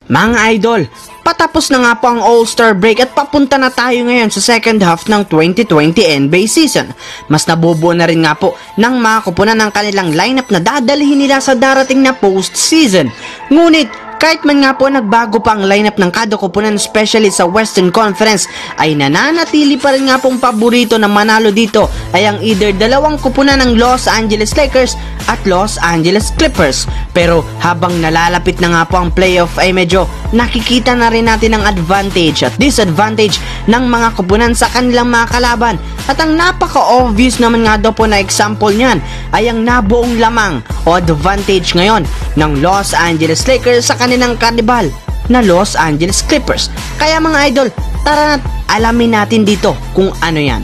Mga idol, patapos na nga po ang All-Star break at papunta na tayo ngayon sa second half ng 2020 NBA season. Mas nabubuo na rin nga po ng mga kupunan ng kanilang lineup na dadalhin nila sa darating na post-season. Ngunit, kahit man nga po nagbago pa ang lineup ng kada kupunan, especially sa Western Conference, ay nananatili pa rin nga pong paborito na manalo dito ay ang either dalawang kupunan ng Los Angeles Lakers at Los Angeles Clippers. Pero habang nalalapit na nga po ang playoff ay medyo nakikita na rin natin ang advantage at disadvantage ng mga kupunan sa kanilang mga kalaban. At ang napaka-obvious naman nga daw po na example niyan ay ang nabuong lamang o advantage ngayon ng Los Angeles Lakers sa kanilang karibal na Los Angeles Clippers. Kaya mga idol, tara na't alamin natin dito kung ano yan.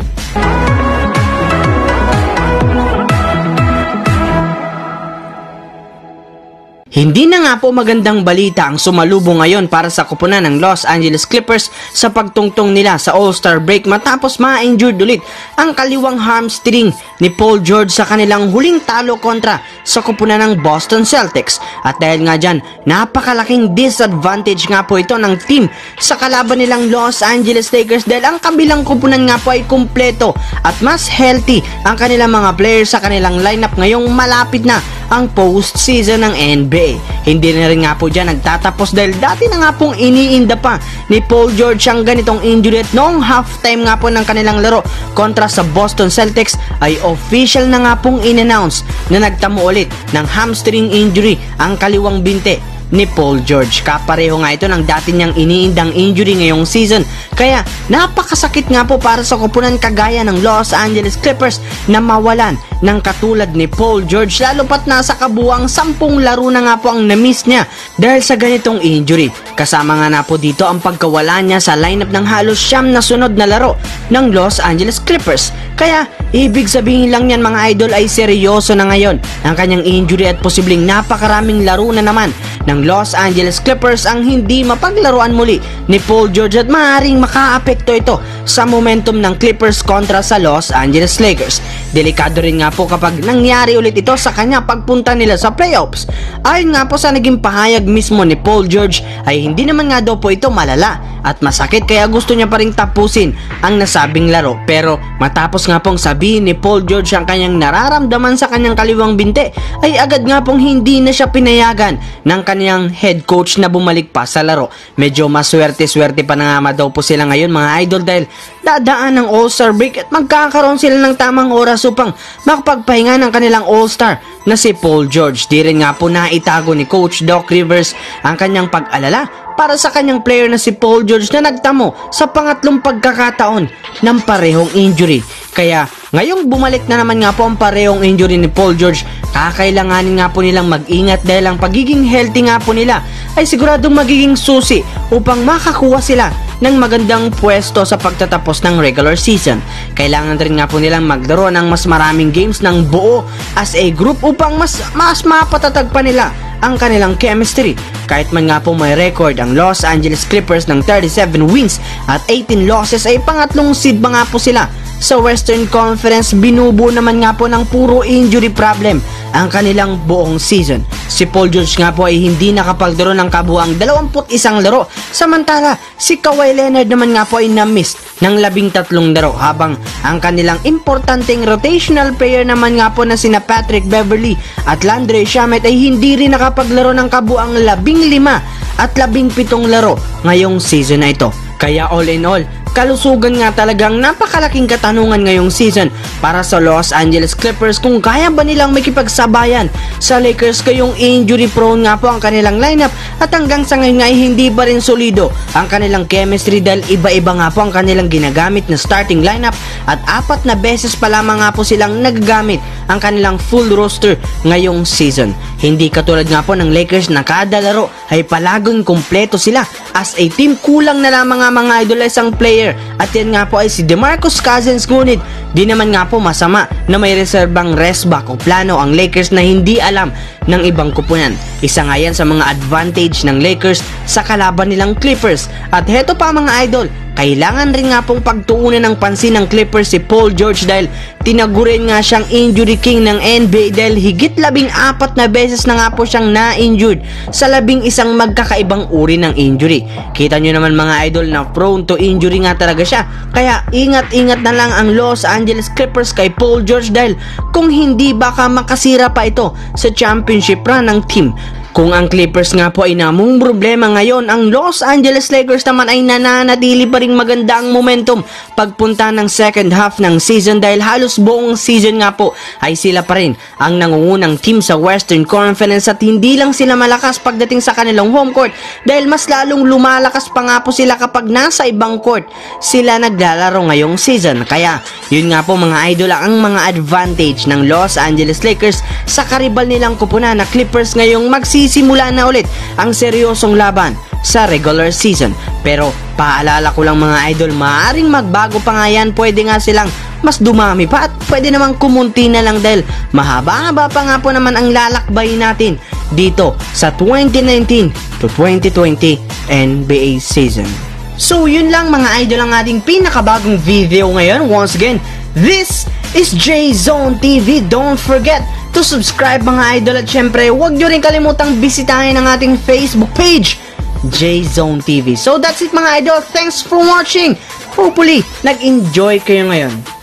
Hindi na nga po magandang balita ang sumalubong ngayon para sa kupunan ng Los Angeles Clippers sa pagtungtong nila sa All-Star break matapos ma-injured ulit ang kaliwang hamstring ni Paul George sa kanilang huling talo kontra sa kupunan ng Boston Celtics. At dahil nga dyan, napakalaking disadvantage nga po ito ng team sa kalaban nilang Los Angeles Lakers dahil ang kabilang kupunan nga po ay kumpleto at mas healthy ang kanilang mga players sa kanilang lineup ngayong malapit na ang post-season ng NBA. Hindi na rin nga po dyan nagtatapos dahil dati na nga pong iniinda pa ni Paul George ang ganitong injury at noong halftime nga po ng kanilang laro kontra sa Boston Celtics ay official na nga pong in-announce na nagtamo ulit ng hamstring injury ang kaliwang binte ni Paul George. Kapareho nga ito ng dati niyang iniindang injury ngayong season. Kaya napakasakit nga po para sa kupunan kagaya ng Los Angeles Clippers na mawalan ng katulad ni Paul George, lalo pat nasa kabuang 10 laro na nga po ang na-miss niya dahil sa ganitong injury. Kasama nga na po dito ang pagkawala niya sa lineup ng halos 9 na sunod na laro ng Los Angeles Clippers. Kaya ibig sabihin lang yan mga idol ay seryoso na ngayon ang kanyang injury at posibleng napakaraming laro na naman ng Los Angeles Clippers ang hindi mapaglaruan muli ni Paul George at maaaring makaapekto ito sa momentum ng Clippers kontra sa Los Angeles Lakers. Delikado rin nga po kapag nangyari ulit ito sa kanya pagpunta nila sa playoffs. Ayon nga po sa naging pahayag mismo ni Paul George ay hindi naman nga daw po ito malala at masakit kaya gusto niya pa ring tapusin ang nasabing laro. Pero matapos nga pong sabihin ni Paul George ang kanyang nararamdaman sa kanyang kaliwang binte ay agad nga pong hindi na siya pinayagan ng kanyang head coach na bumalik pa sa laro. Medyo maswerte-swerte pa na nga daw po sila ngayon mga idol dahil dadaan ng All-Star break at magkakaroon sila ng tamang oras upang makapagpahinga ng kanilang All-Star na si Paul George. Di rin nga po naitago ni Coach Doc Rivers ang kanyang pag-alala para sa kanyang player na si Paul George na nagtamo sa pangatlong pagkakataon ng parehong injury. Kaya ngayong bumalik na naman nga po ang parehong injury ni Paul George, kakailanganin nga po nilang mag-ingat dahil ang pagiging healthy nga po nila ay siguradong magiging susi upang makakuha sila ng magandang pwesto sa pagtatapos ng regular season. Kailangan rin nga po nilang maglaro ng mas maraming games ng buo as a group upang mas mapatatag pa nila ang kanilang chemistry. Kahit man nga po may record ang Los Angeles Clippers ng 37 wins at 18 losses ay pangatlong seed pa nga po sila sa Western Conference. Binubuo naman nga po ng puro injury problem ang kanilang buong season. Si Paul George nga po ay hindi nakapaglaro ng kabuang 21 laro, samantala si Kawhi Leonard naman nga po ay na-miss ng 13 laro, habang ang kanilang importanteng rotational player naman nga po na sina Patrick Beverley at Landry Shamet ay hindi rin nakapaglaro ng kabuang 15 at 17 laro ngayong season na ito. Kaya all in all, kalusugan nga talagang napakalaking katanungan ngayong season para sa Los Angeles Clippers kung kaya ba nilang makipagsabayan sa Lakers kayong injury prone nga po ang kanilang lineup at hanggang sa ngayon ay hindi pa rin solido ang kanilang chemistry dahil iba-iba nga po ang kanilang ginagamit na starting lineup at 4 na beses pa lamang nga po silang nagagamit ang kanilang full roster ngayong season. Hindi katulad nga po ng Lakers na kada laro ay palaging kumpleto sila as a team. Kulang na lamang nga mga idol isang player at yan nga po ay si DeMarcus Cousins. Ngunit di naman nga po masama na may reserbang rest back o plano ang Lakers na hindi alam ng ibang kupunan. Isa nga yan sa mga advantage ng Lakers sa kalaban nilang Clippers. At heto pa mga idol, kailangan rin nga pong pagtuunan ng pansin ng Clippers si Paul George dahil tinagurin nga siyang injury king ng NBA dahil higit 14 na beses na nga po siyang na-injured sa 11 magkakaibang uri ng injury. Kita nyo naman mga idol na prone to injury nga talaga siya, kaya ingat-ingat na lang ang Los Angeles Clippers kay Paul George dahil kung hindi baka makasira pa ito sa championship run ng team. Kung ang Clippers nga po ay namong problema ngayon, ang Los Angeles Lakers naman ay nananatili pa rin maganda ang momentum pagpunta ng second half ng season dahil halos buong season nga po ay sila pa rin ang nangungunang team sa Western Conference at hindi lang sila malakas pagdating sa kanilang home court dahil mas lalong lumalakas pa nga po sila kapag nasa ibang court sila naglalaro ngayong season. Kaya yun nga po mga idol ang mga advantage ng Los Angeles Lakers sa karibal nilang kupunan na Clippers ngayong magsisimula na ulit ang seryosong laban sa regular season. Pero paalala ko lang mga idol, maaaring magbago pa nga yan, pwede nga silang mas dumami pa at pwede namang kumunti na lang dahil mahaba-haba pa nga po naman ang lalakbay natin dito sa 2019 to 2020 NBA season. So yun lang mga idol ang ating pinakabagong video ngayon. Once again, this is J-Zone TV. Don't forget to subscribe mga idol at syempre huwag nyo rin kalimutang bisitahin ang ating Facebook page, J-Zone TV. So that's it mga idol. Thanks for watching. Hopefully, nag-enjoy kayo ngayon.